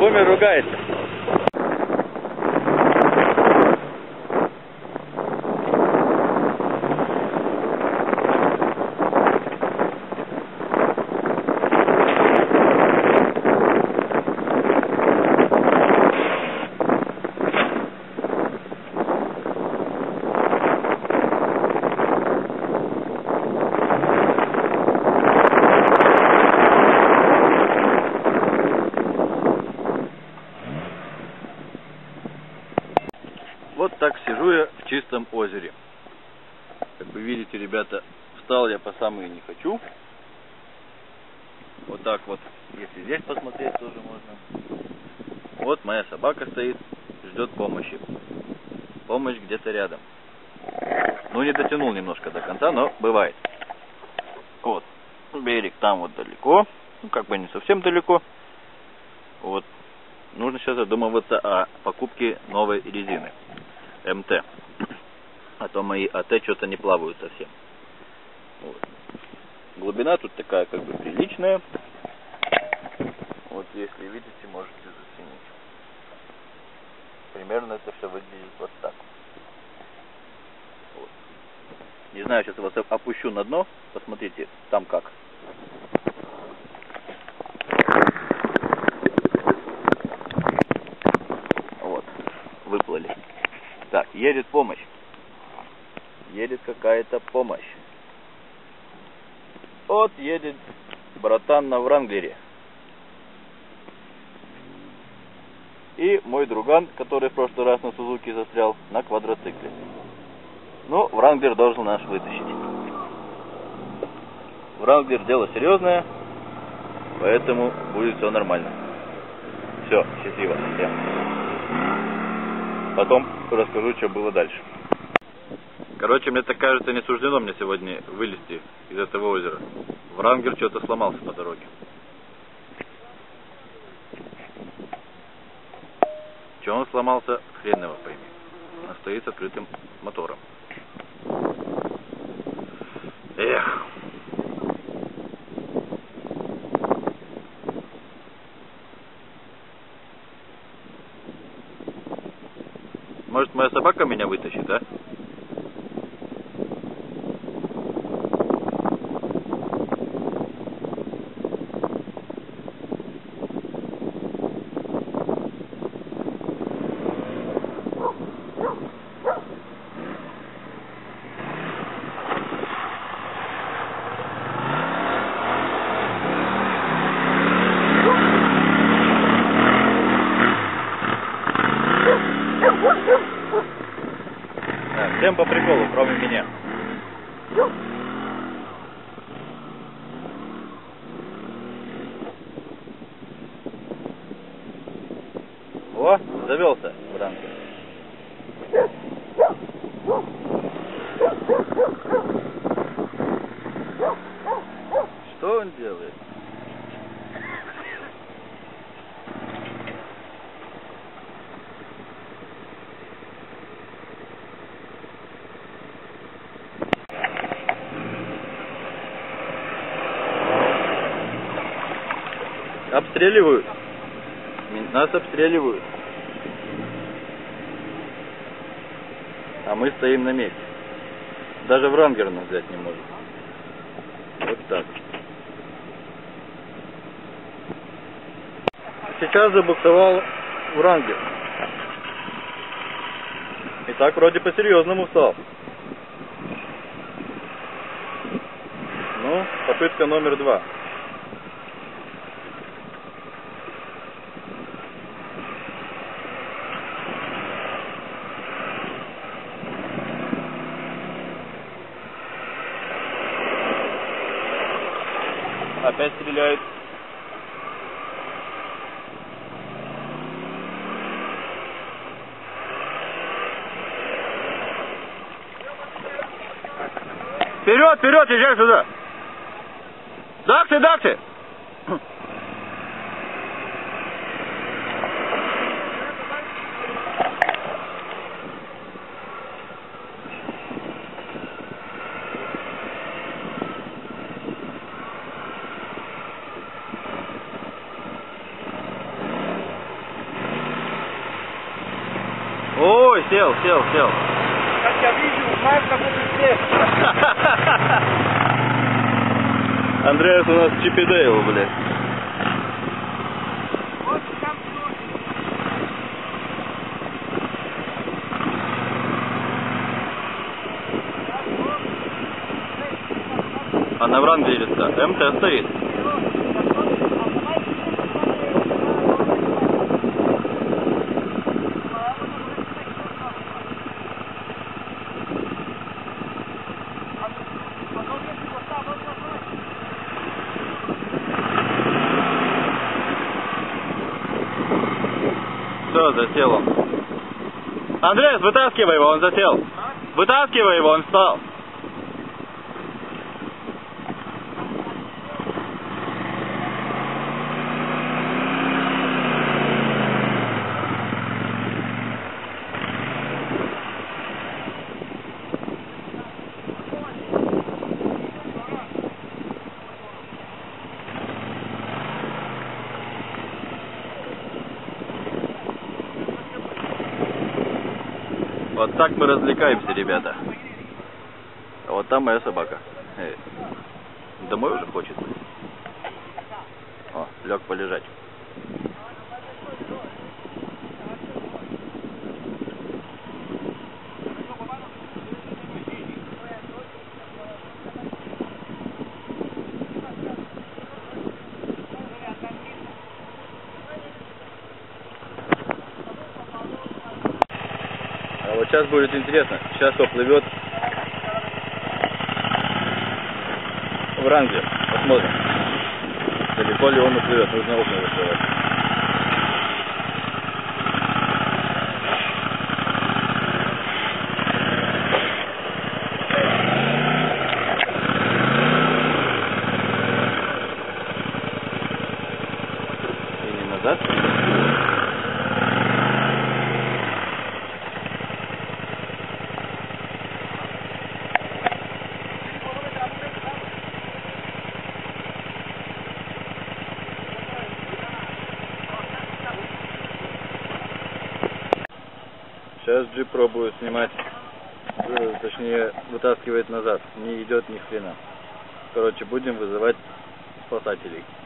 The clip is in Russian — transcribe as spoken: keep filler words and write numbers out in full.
Бумер ругается. Вот так сижу я в чистом озере. Как вы видите, ребята, встал я по самые не хочу. Вот так вот, если здесь посмотреть, тоже можно. Вот моя собака стоит, ждет помощи. Помощь где-то рядом. Ну, не дотянул немножко до конца, но бывает. Вот, берег там вот далеко. Ну, как бы не совсем далеко. Вот. Нужно сейчас задумываться о покупке новой резины. эм тэ. А то мои а тэ что-то не плавают совсем. Вот. Глубина тут такая как бы приличная. Вот если видите, можете заценить. Примерно это все выглядит вот так. Вот. Не знаю, сейчас вас опущу на дно. Посмотрите, там как. Вот. Выплыли. Так, едет помощь. Едет какая-то помощь. Вот едет братан на Вранглере. И мой друган, который в прошлый раз на Сузуки застрял, на квадроцикле. Ну, Вранглер должен нас вытащить. Вранглер дело серьезное, поэтому будет все нормально. Все, счастливо всем. Потом расскажу, что было дальше. Короче, мне так кажется, не суждено мне сегодня вылезти из этого озера. Вранглер что-то сломался по дороге. Че он сломался, хрен его пойми. Он стоит с открытым мотором. Эх. Может, моя собака меня вытащит, а? Всем по приколу, кроме меня. О, завелся Вранглер. Что он делает? Обстреливают. Нас обстреливают. А мы стоим на месте. Даже Вранглер нас взять не может. Вот так. Сейчас забуксовал Вранглер. И так вроде по-серьезному стал. Ну, попытка номер два. Опять стреляет. Вперед, вперед, езжай сюда. Дакти, дакти. сел, сел, сел. Как я вижу, Марка будет здесь. Андреас у нас Чип и Дейл, блядь. Вот там люди. А на Врангеле-то МТ стоит. Все, засел он. Андреас, вытаскивай его, он засел. Вытаскивай его, он встал. Вот так мы развлекаемся, ребята. А вот там моя собака. Эй, домой уже хочет. О, лег полежать. А вот сейчас будет интересно. Сейчас поплывет в Врангель. Посмотрим. Далеко ли он уплывет. Нужно окна закрывать. Или назад. Сейчас джип пробую снимать, э, точнее вытаскивает назад, не идет ни хрена. Короче, будем вызывать спасателей.